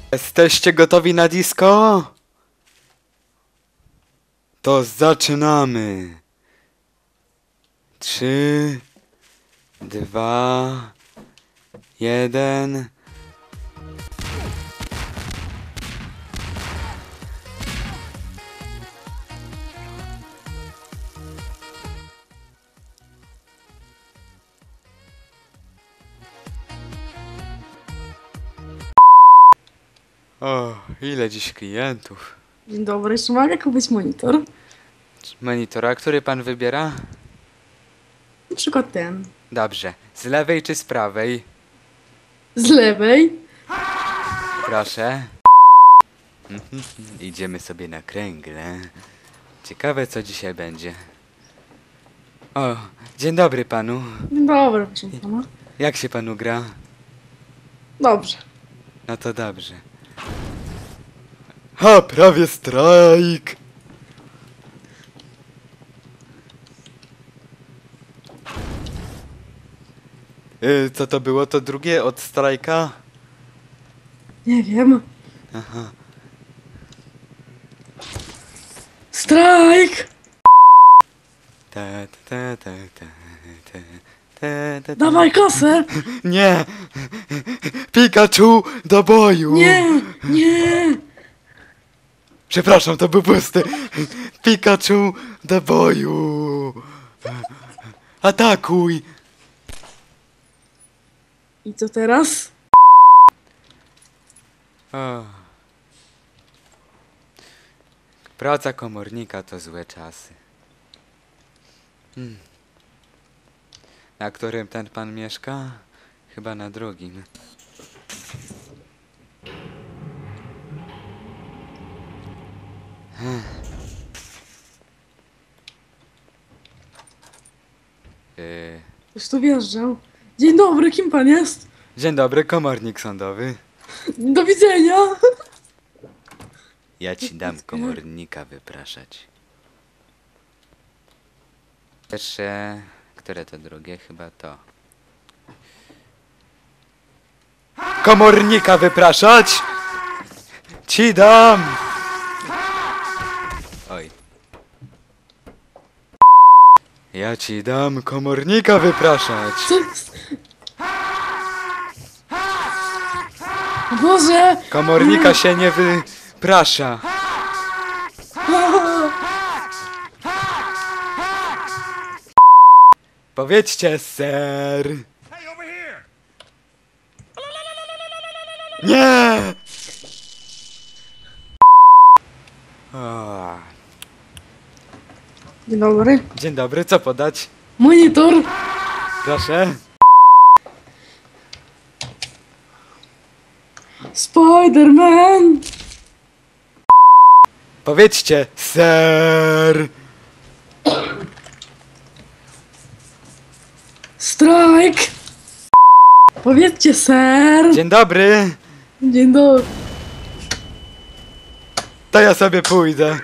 Jesteście gotowi na disco? To zaczynamy. 3, 2, 1. O, ile dziś klientów. Dzień dobry, czy mogę kupić monitor? Monitora, który pan wybiera? Na przykład ten. Dobrze. Z lewej czy z prawej? Z lewej. Proszę. Idziemy sobie na kręgle. Ciekawe, co dzisiaj będzie. O, dzień dobry panu. Dzień dobry, proszę pana. Jak się panu gra? Dobrze. No to dobrze. Ha, prawie strajk! Co to było? To drugie od strajka? Nie wiem. Aha. Strajk! Ta, ta, ta, ta, ta, ta, ta, ta. Dawaj kasę! Nie! Pikachu do boju! Nie! Nie! Przepraszam, to był pusty. Pikachu do boju! Atakuj! I co teraz? O. Praca komornika to złe czasy. Na którym ten pan mieszka? Chyba na drugim. Już tu wjeżdżał. Dzień dobry, kim pan jest? Dzień dobry, komornik sądowy. Do widzenia! Ja ci dam komornika wypraszać. Pierwsze... Które to drugie? Chyba to. Komornika wypraszać! Ci dam! Oj. Ja ci dam komornika wypraszać! Co jest? Boże! Komornika się nie wyprasza. Powiedzcie, ser. Nie! O, Dzień dobry. dzień dobry, co podać? Monitor! Proszę. Spider-Man! Powiedzcie, ser. Strajk! Powiedzcie, ser! Dzień dobry. Dzień dobry. To ja sobie pójdę.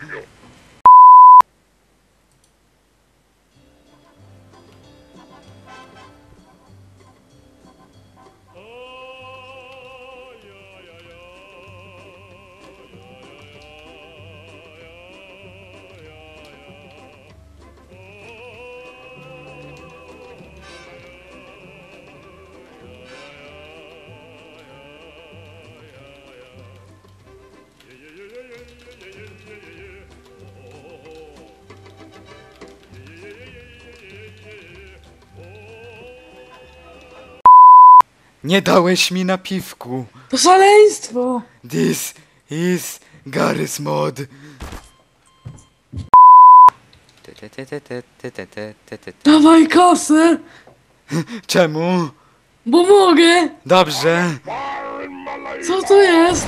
Nie dałeś mi napiwku. To szaleństwo! This is Garry's Mod. Dawaj kasę! Czemu? Bo mogę! Dobrze. Co to jest?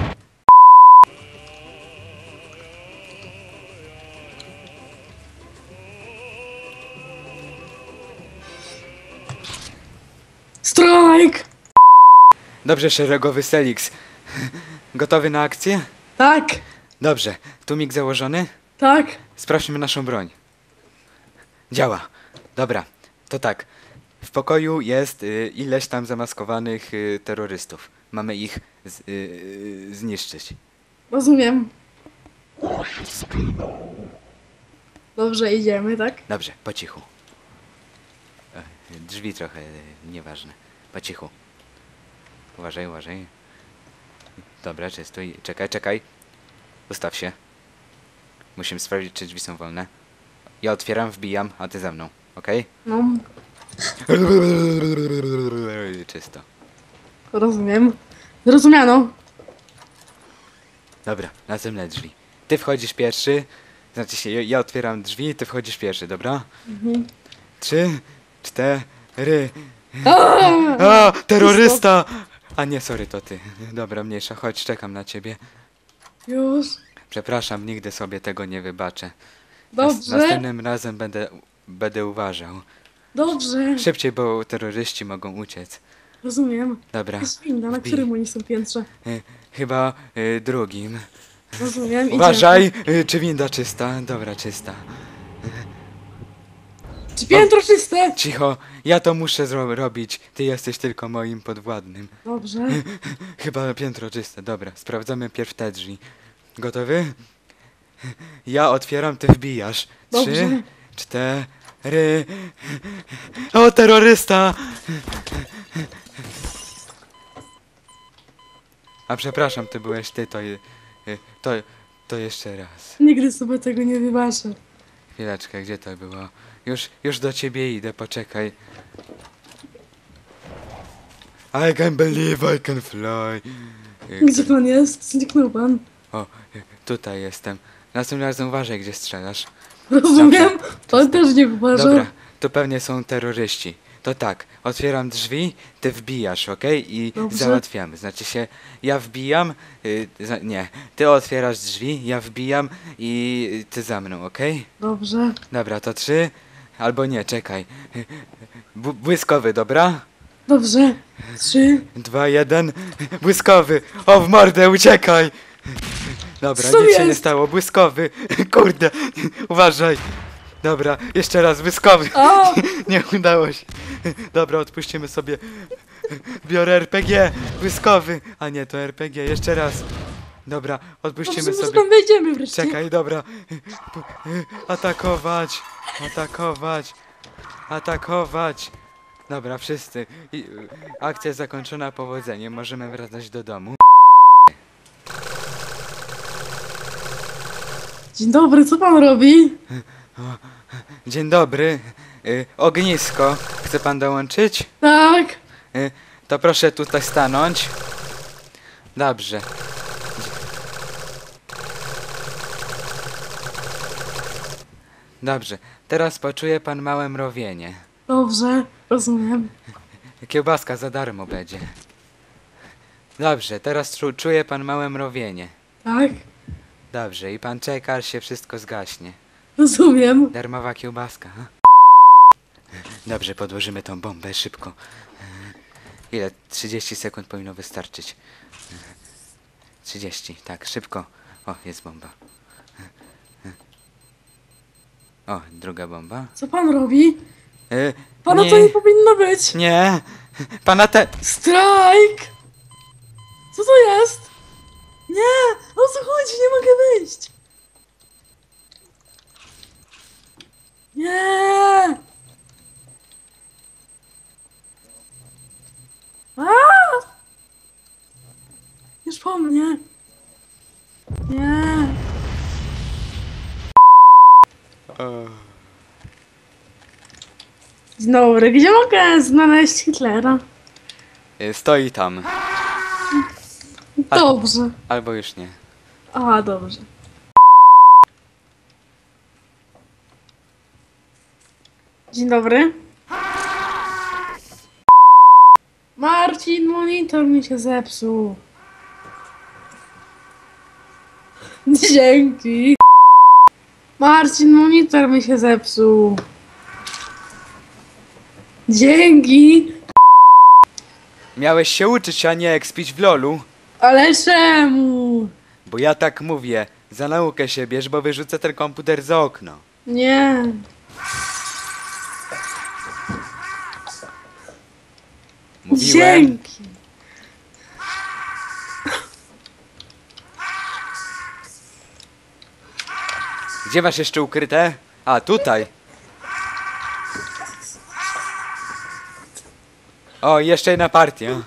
Strajk! Dobrze, szeregowy Selix. Gotowy na akcję? Tak, Dobrze. Tłumik założony? tak. Sprawdźmy naszą broń. Działa. Dobra. To tak. W pokoju jest ileś tam zamaskowanych terrorystów. mamy ich zniszczyć. Rozumiem. Dobrze, idziemy, tak? Dobrze, po cichu. Drzwi trochę nieważne. Po cichu. Uważaj, uważaj. Dobra, czysto. Czekaj, czekaj. Ustaw się. Musimy sprawdzić, czy drzwi są wolne. Ja otwieram, wbijam, a ty za mną, okej? No, Czysto. rozumiem. Zrozumiano. Dobra, następne drzwi. Ty wchodzisz pierwszy. Znaczy się, ja otwieram drzwi, ty wchodzisz pierwszy, dobra? 3, 4. A, terrorysta! A nie, sorry, to ty. Dobra, mniejsza, chodź, czekam na ciebie. Już. Przepraszam, nigdy sobie tego nie wybaczę. Dobrze. Następnym razem będę uważał. Dobrze. Szybciej, bo terroryści mogą uciec. Rozumiem. Dobra. Jest winda, na wbij. którym oni są piętrze. Chyba drugim. Rozumiem. Uważaj, czy winda czysta? Dobra, czysta. Czy piętro czyste? Cicho, ja to muszę robić. Ty jesteś tylko moim podwładnym. Dobrze. Chyba piętro czyste. Dobra, sprawdzamy pierw te drzwi. Gotowy? Ja otwieram, ty wbijasz. 3, Dobrze. 4. O, terrorysta! A przepraszam, ty byłeś ty, to jeszcze raz. Nigdy sobie tego nie wybaczę. Chwileczkę, gdzie to było? Już do ciebie idę, poczekaj. I can believe I can fly. Gdzie pan jest? Zniknął pan. O, tutaj jestem. Następnym razem uważaj, gdzie strzelasz. Rozumiem. Pan też nie uważa. Dobra, to pewnie są terroryści. To tak, otwieram drzwi, ty wbijasz, okej? I Dobrze. załatwiamy. Znaczy się, ja wbijam, nie, ty otwierasz drzwi, ja wbijam i ty za mną, okej? Dobrze. Dobra, to 3, albo nie, czekaj. Błyskowy, dobra? Dobrze. 3. 2, 1, błyskowy! O, w mordę, uciekaj! Dobra, Co nic się nie jest? stało, błyskowy! Kurde, uważaj! Dobra, jeszcze raz, błyskowy! A! Nie udało się. Dobra, odpuścimy sobie. Biorę RPG, błyskowy! A nie, to RPG, jeszcze raz. Dobra, odpuścimy Dobrze, może sobie. tam wejdziemy wreszcie. Czekaj, dobra. Atakować! Atakować! Atakować! Dobra, wszyscy. Akcja zakończona powodzeniem. Możemy wracać do domu. Dzień dobry, co pan robi? Dzień dobry. Ognisko. Chce pan dołączyć? Tak. To proszę tutaj stanąć. Dobrze. Dobrze. Teraz poczuje pan małe mrowienie. Dobrze. Rozumiem. Kiełbaska za darmo będzie. Dobrze, teraz czuje pan małe mrowienie. Tak. Dobrze, i pan czeka, aż się wszystko zgaśnie. Rozumiem. Darmowa kiełbaska. Ha? Dobrze, podłożymy tą bombę szybko. Ile? 30 sekund powinno wystarczyć. 30, tak, szybko. O, jest bomba. O, druga bomba. Co pan robi? Pana nie, to nie powinno być. nie. Pana te... Strajk! Co to jest? Nie! O co chodzi? Nie mogę wyjść! Nie! A! Już po mnie! Nie! Dzień dobry, gdzie mogę znaleźć Hitlera? Stoi tam. Dobrze. Albo już nie. A, dobrze. Dzień dobry. Marcin, monitor mi się zepsuł. Dzięki. Marcin, monitor mi się zepsuł. Dzięki. Miałeś się uczyć, a nie ekspić w lolu. Ale czemu? Bo ja tak mówię. Za naukę się bierz, bo wyrzucę ten komputer za okno. Nie. Mówiłem. Dzięki. Gdzie masz jeszcze ukryte? A, tutaj. O, jeszcze jedna partia.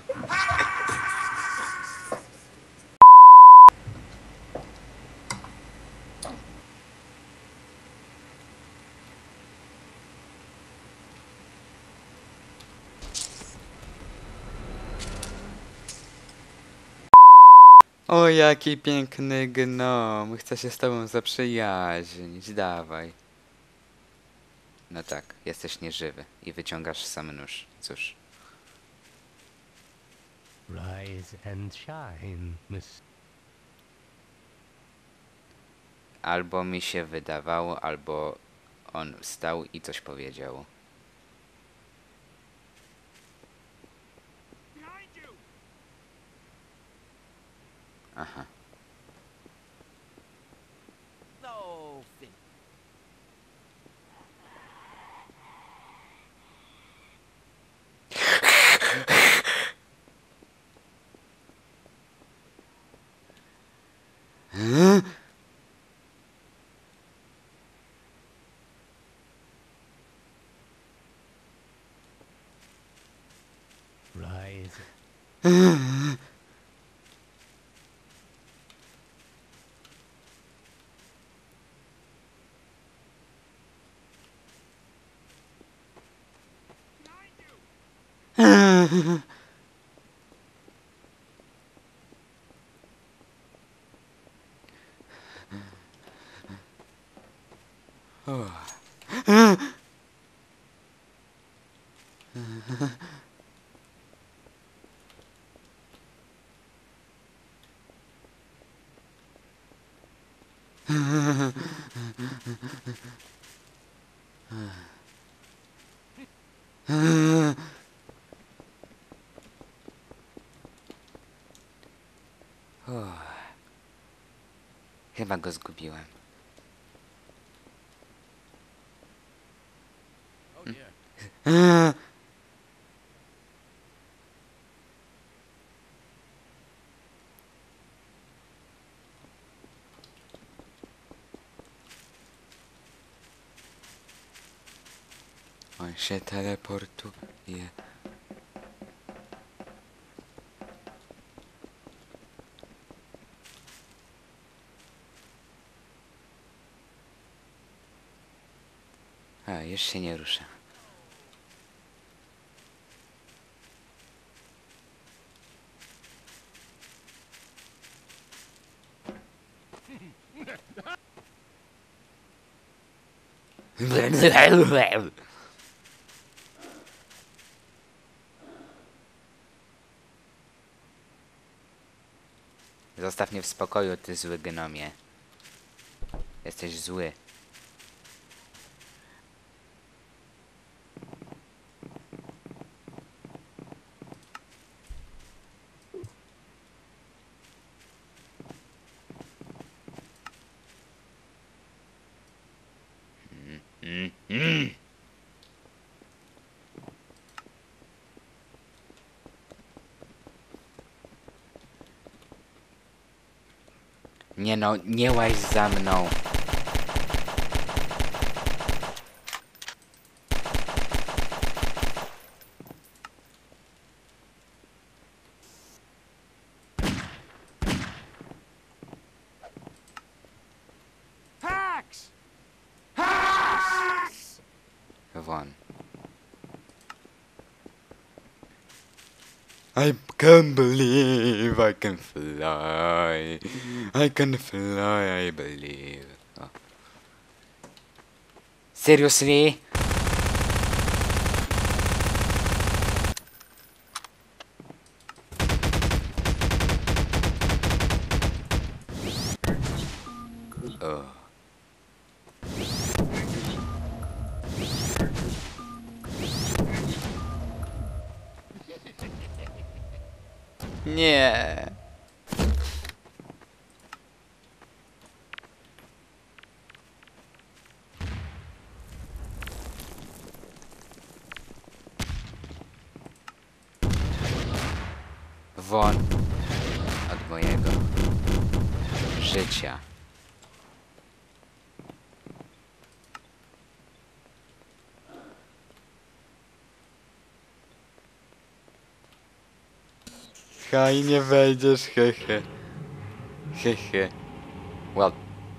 O, jaki piękny gnom. Chcę się z tobą zaprzyjaźnić. Dawaj. No tak, jesteś nieżywy i wyciągasz sam nóż. Cóż. Rise and shine, Miss. Albo mi się wydawało, albo on wstał i coś powiedział. Aha. No, Rise. Chyba go zgubiłem. Oh dear. On się teleportuje. A, już się nie rusza. Zostaw mnie w spokoju, ty zły gnomie. Jesteś zły. Nie no, nie łaź za mną. Hacks! Won. I can't believe I can fly. I can fly, I believe. Oh. Seriously? Oh. Nie. Won od mojego życia. Ha, i nie wejdziesz, hehe. Hehe. Well.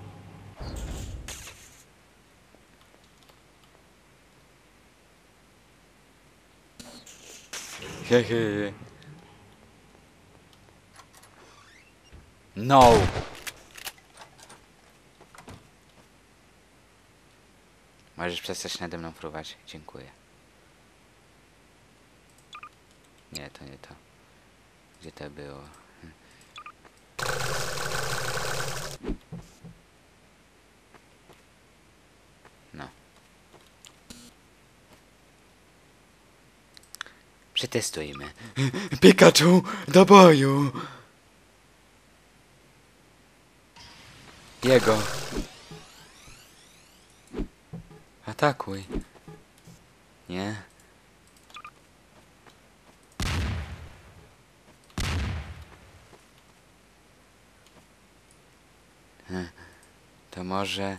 Hehe. No! Możesz przestać nade mną fruwać. Dziękuję. Nie, to nie to. Gdzie to było? No. Przetestujmy. Pikachu, do boju! Jego. Atakuj. Nie. To może...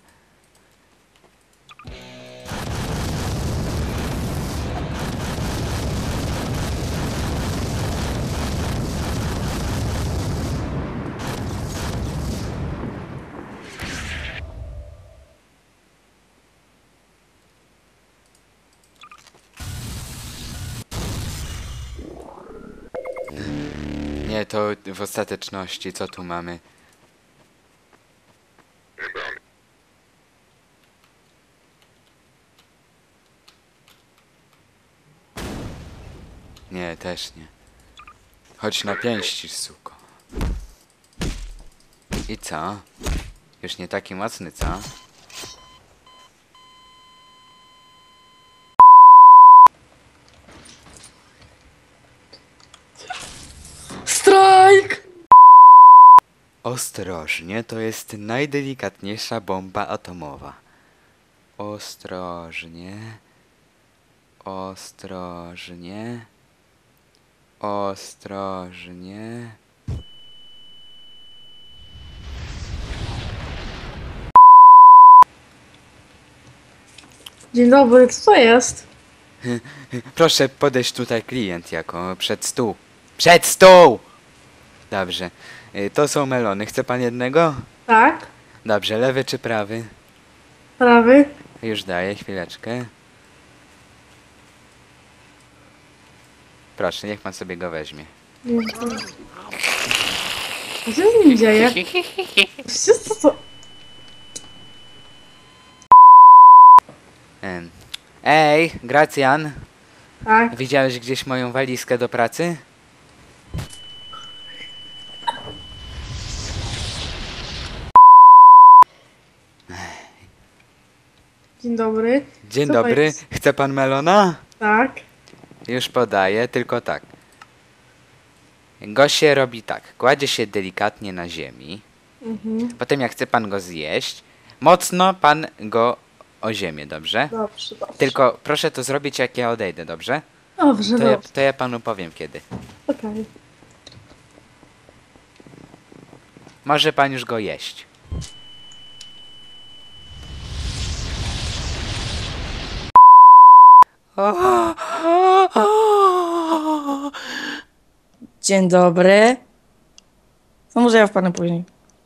Nie, to w ostateczności, co tu mamy? Nie, też nie. Chodź na pięści, suko. I co? Już nie taki mocny, co? Strajk! Ostrożnie, to jest najdelikatniejsza bomba atomowa. Ostrożnie. Ostrożnie. Ostrożnie. Dzień dobry, co to jest? Proszę podejść tutaj klient jako przed stół. Przed stół! Dobrze. To są melony. Chce pan jednego? Tak, Dobrze, lewy czy prawy? prawy. Już daję, chwileczkę. Proszę, niech pan sobie go weźmie. Dziękuję. Co się z nim dzieje? Co to? Ej, Gracjan, Tak. widziałeś gdzieś moją walizkę do pracy? Dzień dobry. Dzień Co to dobry, jest? chce pan melona? Tak. Już podaję, tylko tak. Go się robi tak, kładzie się delikatnie na ziemi, potem jak chce pan go zjeść, mocno pan go o ziemię, dobrze? Dobrze, dobrze. Tylko proszę to zrobić jak ja odejdę, dobrze? Dobrze, To ja, dobrze. to ja panu powiem kiedy. Okej. Może pan już go jeść. Dzień dobry. Co może ja wpadnę później?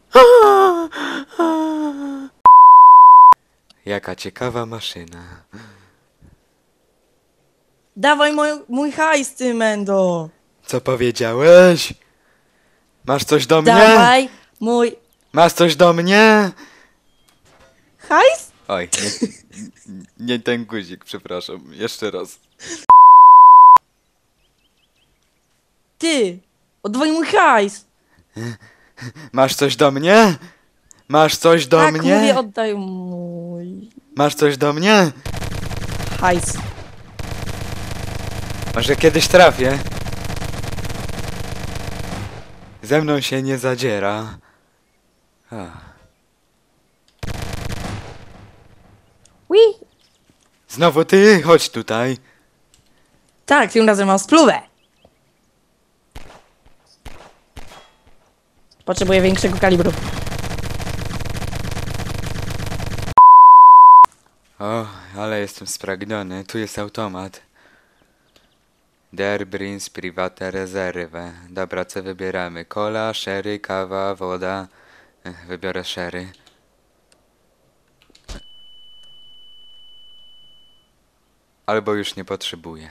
Jaka ciekawa maszyna. Dawaj mój hajs, ty mendo! Co powiedziałeś? Masz coś do mnie? Dawaj mój Masz coś do mnie? hajs? Oj, nie ten guzik, przepraszam. Jeszcze raz. Ty! Oddawaj mój hajs! Masz coś do mnie? Masz coś do Tak, mnie? mówię, oddaj mój Masz coś do mnie? hajs. Może kiedyś trafię. Ze mną się nie zadziera. Ach. Ui! Znowu ty? Chodź tutaj. Tak, tym razem mam spluwę. Potrzebuję większego kalibru. O, ale jestem spragniony. Tu jest automat. Der Brins Private Reserve. Dobra, co wybieramy? Cola, sherry, kawa, woda. Wybiorę sherry. Albo już nie potrzebuję.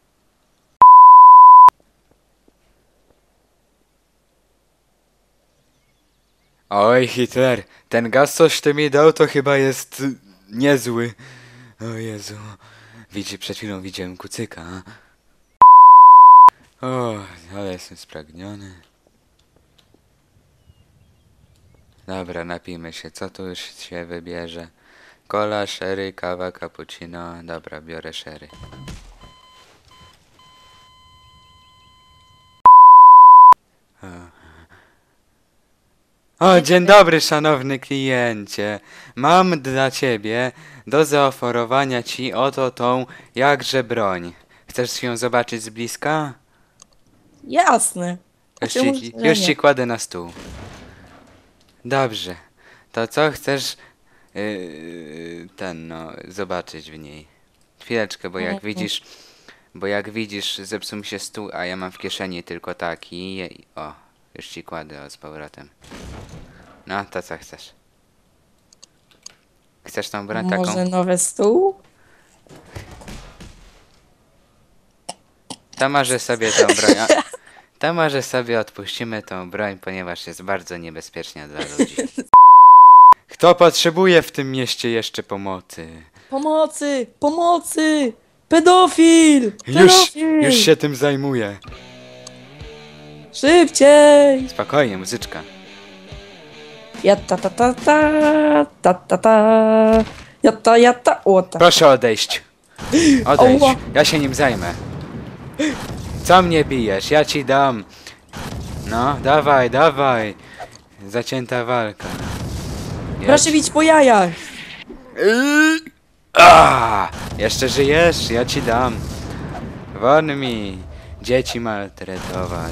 Oj, Hitler, ten gaz, coś ty mi dał, to chyba jest niezły. O Jezu. Przed chwilą widziałem kucyka. O, ale jestem spragniony. Dobra, napijmy się. Co tu już się wybierze? Cola, sherry, kawa, cappuccino. Dobra, biorę sherry. O, dzień dobry, szanowny kliencie. Mam dla ciebie do zaoferowania ci oto tą jakże broń. Chcesz ją zobaczyć z bliska? Jasne. Już ci kładę na stół. Dobrze. To co chcesz zobaczyć w niej? Chwileczkę, bo jak widzisz, zepsuł mi się stół, a ja mam w kieszeni tylko taki. O, już ci kładę z powrotem. No, to co chcesz? Chcesz tą broń taką? Może nowy stół? To może sobie tą broń... To może sobie odpuścimy tą broń, ponieważ jest bardzo niebezpieczna dla ludzi. Kto potrzebuje w tym mieście jeszcze pomocy? Pomocy! Pomocy! Pedofil! Już Pedofil! się tym zajmuję. Szybciej! Spokojnie, muzyczka. Ja ta ta ta ta ta ta ta ja ta o ta. Proszę odejść. Odejdź, Ała. ja się nim zajmę. Co mnie bijesz? Ja ci dam. No, dawaj, dawaj. Zacięta walka. Proszę bić po jajach! Jeszcze żyjesz? Ja ci dam. Won mi. Dzieci maltretować.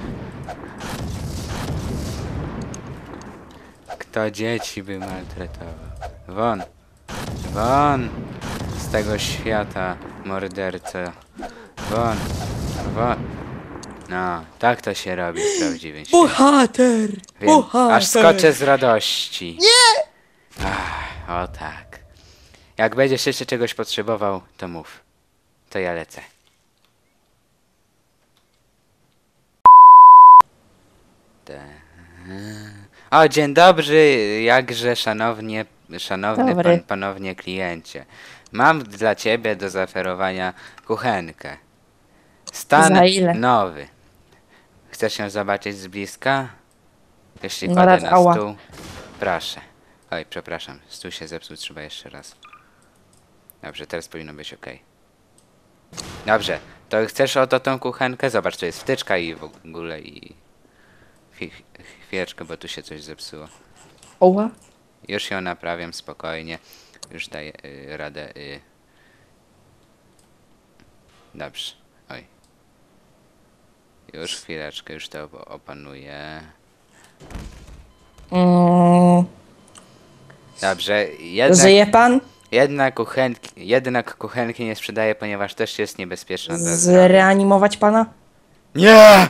Kto dzieci by maltretował? Won. Won. Z tego świata, morderca. Won. Won. No, tak to się robi w prawdziwym świecie. Bohater! Wiem, Bohater! aż skoczę z radości. Nie! O tak. Jak będziesz jeszcze czegoś potrzebował, to mów. To ja lecę. O, dzień dobry, jakże szanowny Dobry. ponownie kliencie. Mam dla ciebie do zaoferowania kuchenkę. Stan Za ile? nowy. Chcesz ją zobaczyć z bliska? Jeśli No kładę raz, na ała. stół. Proszę. Oj, przepraszam. Stół się zepsuł, trzeba jeszcze raz. Dobrze, teraz powinno być ok. Dobrze, to chcesz oto tą kuchenkę? Zobacz, to jest wtyczka i w ogóle i... Chwileczkę, bo tu się coś zepsuło. Oła? Już ją naprawiam spokojnie. Już daję radę. Dobrze. Oj. Już chwileczkę, już to opanuję. Dobrze, Żyje pan? jednak kuchenki nie sprzedaję, ponieważ też jest niebezpieczna dla zdrowia. Zreanimować pana? Nie!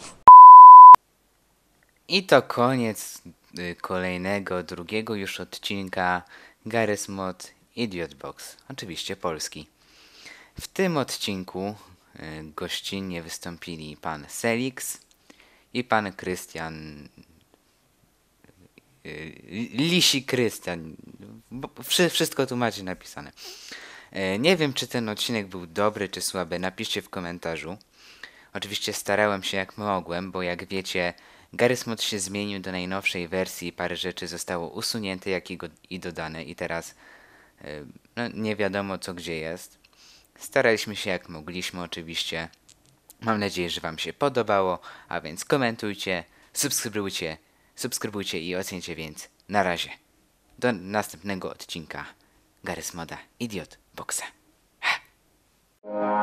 I to koniec kolejnego, drugiego już odcinka Garry's Mod Idiot Box. Oczywiście polski. W tym odcinku gościnnie wystąpili pan Selix i pan Krystian. Lisi Krystian. Wszystko tu macie napisane. Nie wiem, czy ten odcinek był dobry, czy słaby. Napiszcie w komentarzu. Oczywiście starałem się jak mogłem, bo jak wiecie, Garry's Mod się zmienił do najnowszej wersji. Parę rzeczy zostało usunięte i dodane. I teraz nie wiadomo co gdzie jest. Staraliśmy się jak mogliśmy oczywiście. Mam nadzieję, że wam się podobało. A więc komentujcie, subskrybujcie i ocencie, więc na razie. Do następnego odcinka Garry's Moda Idiot Boxa. Ha!